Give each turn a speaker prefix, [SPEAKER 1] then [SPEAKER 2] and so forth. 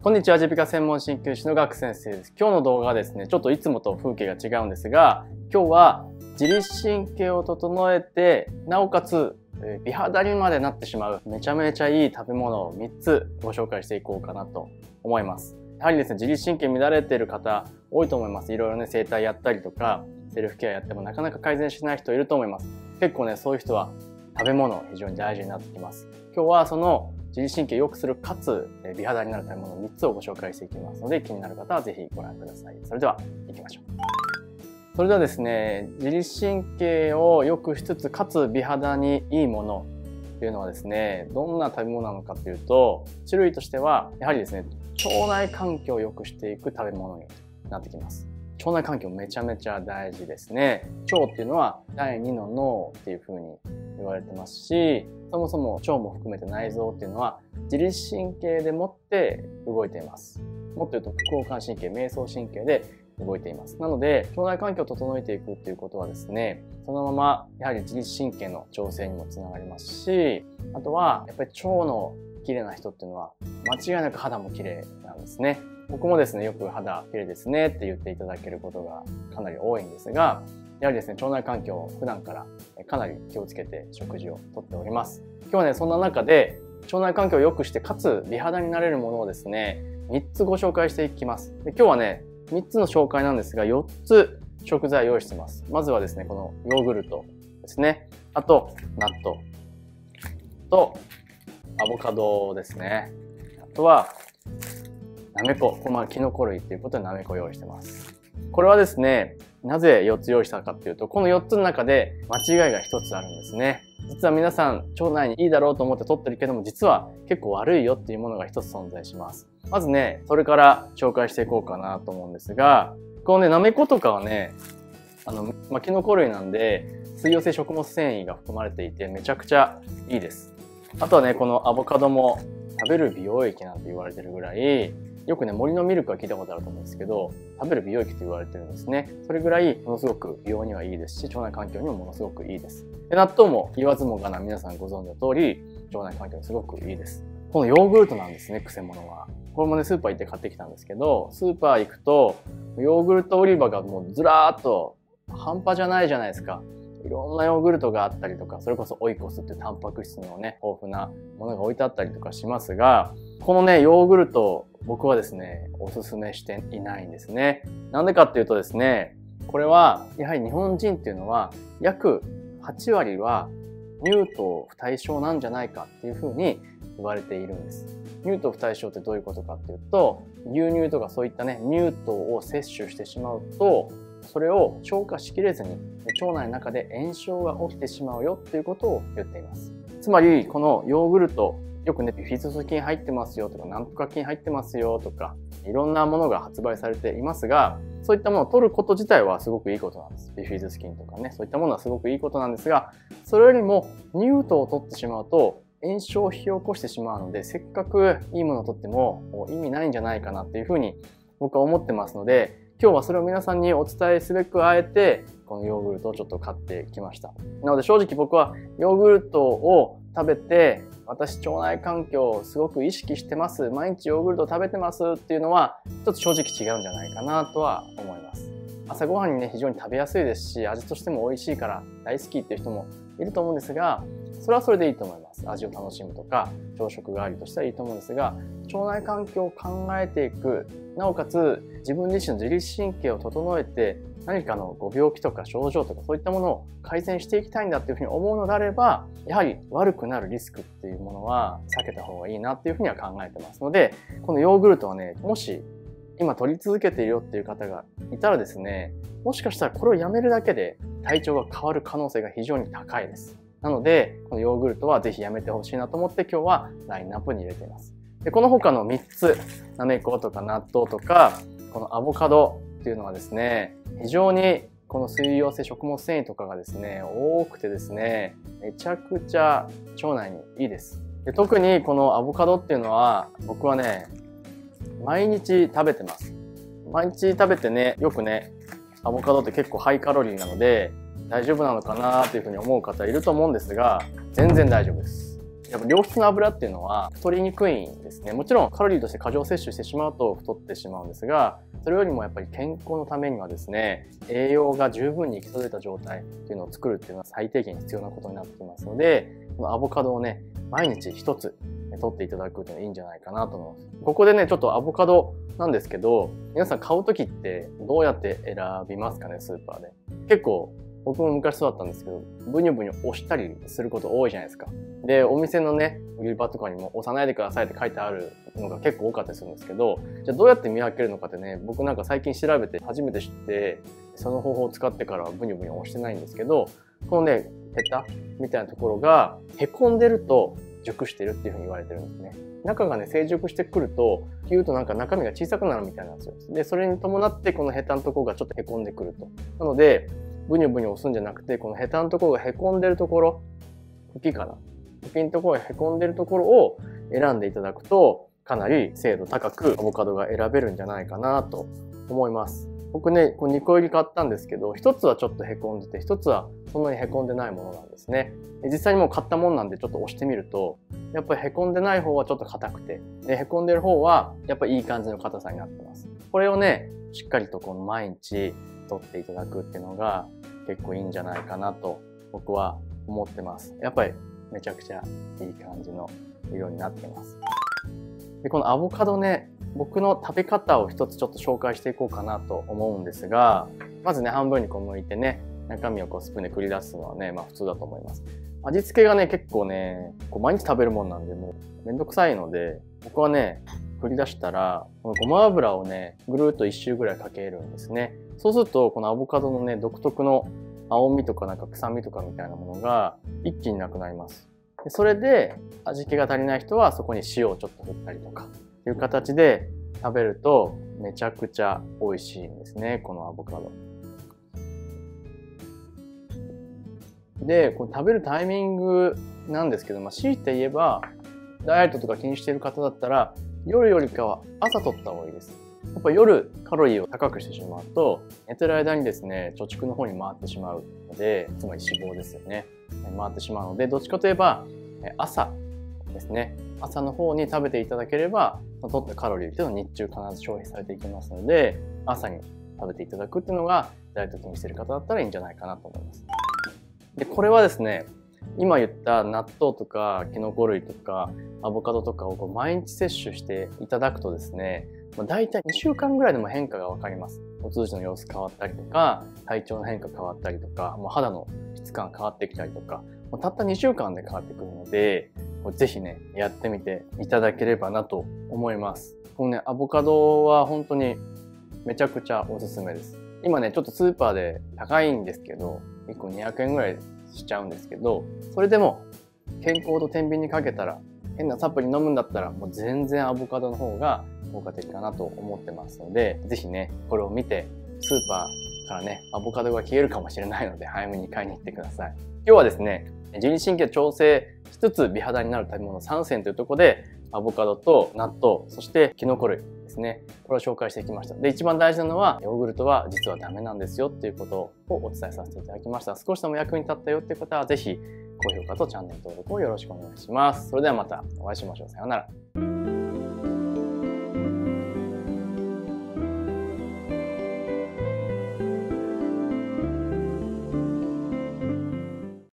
[SPEAKER 1] こんにちは、耳鼻科専門鍼灸師のガク先生です。今日の動画はですね、ちょっといつもと風景が違うんですが、今日は自律神経を整えて、なおかつ美肌にまでなってしまうめちゃめちゃいい食べ物を3つご紹介していこうかなと思います。やはりですね、自律神経乱れている方多いと思います。いろいろね、整体やったりとか、セルフケアやってもなかなか改善しない人いると思います。結構ね、そういう人は食べ物非常に大事になってきます。今日はその自律神経を良くするかつ美肌になる食べ物3つをご紹介していきますので、気になる方はぜひご覧ください。それでは行きましょう。それではですね、自律神経を良くしつつかつ美肌にいいものというのはですね、どんな食べ物なのかというと、種類としてはやはりですね、腸内環境を良くしていく食べ物になってきます。腸内環境めちゃめちゃ大事ですね。腸っていうのは第2の脳っていう風に言われてますし、そもそも腸も含めて内臓っていうのは自律神経でもって動いています。もっと言うと副交感神経、迷走神経で動いています。なので腸内環境を整えていくっていうことはですね、そのままやはり自律神経の調整にもつながりますし、あとはやっぱり腸の綺麗な人っていうのは間違いなく肌も綺麗なんですね。僕もですね、よく肌綺麗ですねって言っていただけることがかなり多いんですが、やはりですね、腸内環境を普段からかなり気をつけて食事をとっております。今日はね、そんな中で腸内環境を良くしてかつ美肌になれるものをですね、3つご紹介していきます。で、今日はね、3つの紹介なんですが、4つ食材を用意しています。まずはですね、このヨーグルトですね。あと、納豆とアボカドですね。あとは、なめこ。これキノコ類っていうことでなめこを用意してます。これはですね、なぜ4つ用意したかっていうと、この4つの中で間違いが1つあるんですね。実は皆さん、腸内にいいだろうと思って取ってるけども、実は結構悪いよっていうものが1つ存在します。まずね、それから紹介していこうかなと思うんですが、このね、なめことかはね、キノコ類なんで、水溶性食物繊維が含まれていてめちゃくちゃいいです。あとはね、このアボカドも食べる美容液なんて言われてるぐらい、よくね、森のミルクは聞いたことあると思うんですけど、食べる美容液と言われてるんですね。それぐらいものすごく美容にはいいですし、腸内環境にもものすごくいいです。で、納豆も言わずもがな皆さんご存知の通り、腸内環境にすごくいいです。このヨーグルトなんですね、くせ者は。これもね、スーパー行って買ってきたんですけど、スーパー行くと、ヨーグルト売り場がもうずらーっと半端じゃないじゃないですか。いろんなヨーグルトがあったりとか、それこそオイコスっていうタンパク質のね、豊富なものが置いてあったりとかしますが、このね、ヨーグルト、僕はですね、おすすめしていないんですね。なんでかっていうとですね、これは、やはり日本人っていうのは、約8割は乳糖不対症なんじゃないかっていうふうに言われているんです。乳糖不対症ってどういうことかっていうと、牛乳とかそういったね、乳糖を摂取してしまうと、それを消化しきれずに腸内の中で炎症が起きてしまうよっていうことを言っています。つまりこのヨーグルト、よくね、ビフィズス菌入ってますよとか、なんとか菌入ってますよとか、いろんなものが発売されていますが、そういったものを取ること自体はすごくいいことなんです。ビフィズス菌とかね、そういったものはすごくいいことなんですが、それよりも乳糖を取ってしまうと炎症を引き起こしてしまうので、せっかくいいものを取っても意味ないんじゃないかなっていうふうに僕は思ってますので、今日はそれを皆さんにお伝えすべくあえてこのヨーグルトをちょっと買ってきました。なので正直僕はヨーグルトを食べて、私腸内環境をすごく意識してます、毎日ヨーグルト食べてますっていうのはちょっと正直違うんじゃないかなとは思います。朝ごはんにね、非常に食べやすいですし、味としても美味しいから大好きっていう人もいると思うんですが、それはそれでいいと思います。味を楽しむとか朝食代わりとしてはいいと思うんですが、腸内環境を考えていく、なおかつ自分自身の自律神経を整えて何かのご病気とか症状とかそういったものを改善していきたいんだっていうふうに思うのであれば、やはり悪くなるリスクっていうものは避けた方がいいなっていうふうには考えてますので、このヨーグルトはね、もし今取り続けているよっていう方がいたらですね、もしかしたらこれをやめるだけで体調が変わる可能性が非常に高いです。なので、このヨーグルトはぜひやめてほしいなと思って今日はラインナップに入れています。で、この他の3つ、なめことか納豆とか、このアボカドっていうのはですね、非常にこの水溶性食物繊維とかがですね、多くてですね、めちゃくちゃ腸内にいいです。で、特にこのアボカドっていうのは、僕はね、毎日食べてます。毎日食べてね、よくね、アボカドって結構ハイカロリーなので、大丈夫なのかなというふうに思う方いると思うんですが、全然大丈夫です。 やっぱ良質な油っていうのは太りにくいんですね。もちろんカロリーとして過剰摂取してしまうと太ってしまうんですが、それよりもやっぱり健康のためにはですね、栄養が十分に行き届いた状態っていうのを作るっていうのは最低限必要なことになってきますので、このアボカドをね、毎日一つ取っていただくというのはいいんじゃないかなと思います。ここでね、ちょっとアボカドなんですけど、皆さん買う時ってどうやって選びますかね、スーパーで。結構僕も昔そうだったんですけど、ブニュブニュ押したりすること多いじゃないですか。で、お店のね、売り場とかにも押さないでくださいって書いてあるのが結構多かったりするんですけど、じゃあどうやって見分けるのかってね、僕なんか最近調べて初めて知って、その方法を使ってからブニュブニュ押してないんですけど、このね、ヘタみたいなところが凹んでると熟してるっていうふうに言われてるんですね。中がね、成熟してくると、キューとなんか中身が小さくなるみたいなんですよ。で、それに伴ってこのヘタのところがちょっと凹んでくると。なので、ブニュブニュ押すんじゃなくて、このヘタのところが凹んでるところ、茎かな。茎のところが凹んでるところを選んでいただくと、かなり精度高くアボカドが選べるんじゃないかなと思います。僕ね、こう2個入り買ったんですけど、1つはちょっと凹んでて、1つはそんなに凹んでないものなんですね。実際にもう買ったもんなんでちょっと押してみると、やっぱり凹んでない方はちょっと硬くて、で、凹んでる方はやっぱりいい感じの硬さになってます。これをね、しっかりとこの毎日取っていただくっていうのが結構いいんじゃないかなと僕は思ってます。やっぱりめちゃくちゃいい感じの色になってます。で、このアボカドね、僕の食べ方を一つちょっと紹介していこうかなと思うんですが、まずね、半分にこう剥いてね、中身をこうスプーンで繰り出すのはね、まあ普通だと思います。味付けがね、結構ね、こう毎日食べるもんなんで、もうめんどくさいので、僕はね、繰り出したら、このごま油をね、ぐるーっと一周ぐらいかけるんですね。そうすると、このアボカドのね、独特の青みとかなんか臭みとかみたいなものが一気になくなります。でそれで、味気が足りない人はそこに塩をちょっと振ったりとか、という形で食べるとめちゃくちゃ美味しいんですね、このアボカド。で、これ食べるタイミングなんですけど、強いて言えば、ダイエットとか気にしている方だったら、夜よりかは朝取った方がいいです。やっぱ夜カロリーを高くしてしまうと、寝てる間にですね、貯蓄の方に回ってしまうので、つまり脂肪ですよね。回ってしまうので、どっちかといえば、朝ですね。朝の方に食べていただければ、取ったカロリーっていうのは日中必ず消費されていきますので、朝に食べていただくっていうのが、ダイエット気にしている方だったらいいんじゃないかなと思います。で、これはですね、今言った納豆とかキノコ類とかアボカドとかを毎日摂取していただくとですね、だいたい2週間ぐらいでも変化がわかります。お通じの様子変わったりとか、体調の変化変わったりとか、肌の質感変わってきたりとか、たった2週間で変わってくるので、ぜひね、やってみていただければなと思います。このね、アボカドは本当にめちゃくちゃおすすめです。今ね、ちょっとスーパーで高いんですけど、1個200円ぐらいしちゃうんですけど、それでも健康と天秤にかけたら、変なサプリ飲むんだったらもう全然アボカドの方が効果的かなと思ってますので、ぜひね、これを見てスーパーからね、アボカドが消えるかもしれないので早めに買いに行ってください。今日はですね、自律神経調整しつつ美肌になる食べ物3選というところで、アボカドと納豆、そしてキノコ類ですね。これを紹介してきました。で、一番大事なのは、ヨーグルトは実はダメなんですよっていうことをお伝えさせていただきました。少しでも役に立ったよっていう方は、ぜひ高評価とチャンネル登録をよろしくお願いします。それではまたお会いしましょう。さようなら。